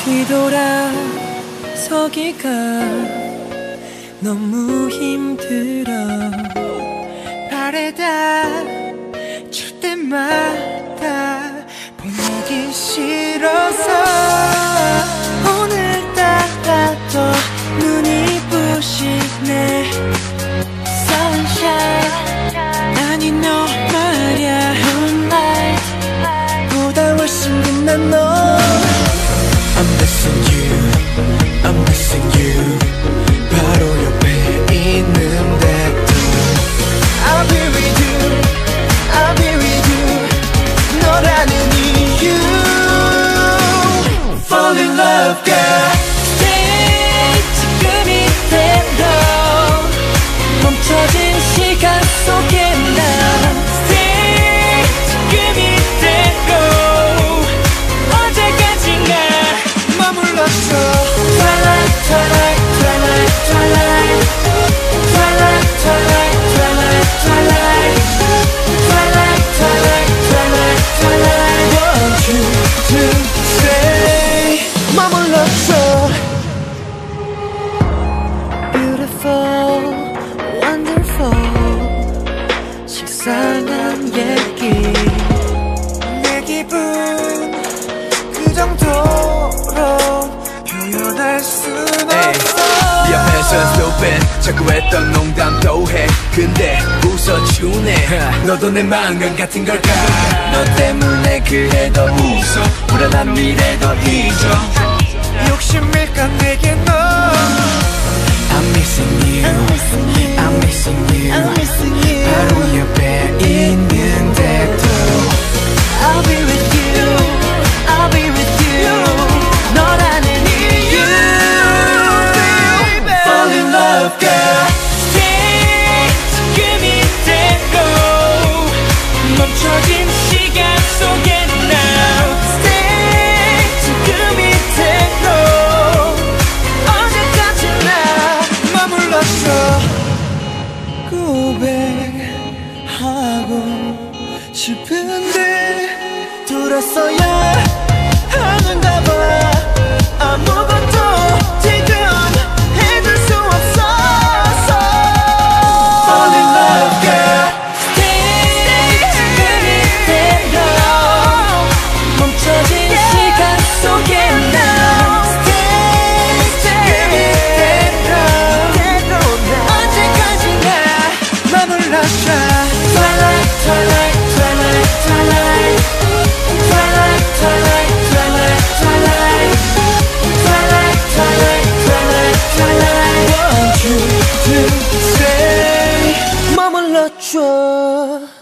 뒤돌아서기가 너무 힘들어. 발에다 줄 때마다 보내기 싫어서 오늘따라 더 눈이 부시네. Sunshine 아니 너 말야 Moonlight 보다 훨씬 빛난 너. I'm missing you, I'm missing you. 바로 옆에 있는데도 I'll be with you, I'll be with you. 너라는 이유 Fall in love girl. Stay 지금 이대로 멈춰진 시간 속에 now. Stay 지금 이대로 언제까지나 머물렀어. Twilight, twilight, twilight, twilight. Twilight, twilight, twilight, twilight. Twilight, twilight, twilight, twilight. Want you to stay. 머물렀어. Beautiful, wonderful. 식상한 얘기. 내 기분 그 정도로 표현할 순 없어. 네 옆에서 stupid 자꾸 했던 농담도 해. 근데 웃어주네. 너도 내 마음 같은 걸까. 너 때문에 그래도 웃어. 불안한 미래도 잊어. 욕심일까 내게 너. I'm missing you, I'm missing you. 바로 옆에 있는데도 I'll be with you, I'll be with you. 너라는 이유 baby. Fall in love girl. Stay 지금 이대로 멈춰진 시간 속에 now. Stay 지금 이대로 언제까지나 머물렀어. 고백하고 싶은데 돌았어야 하는가 봐. 아무것도 지금 해줄 수 없어서 Fall in love girl. Stay 지금 이대로 멈춰진 시간 속에 now. Stay 지금 이대로 언제까지나 머물렀어. Twilight, twilight, twilight, twilight. Twilight, twilight, twilight, twilight. Twilight, twilight, twilight, twilight. Want you to stay. 머물러줘.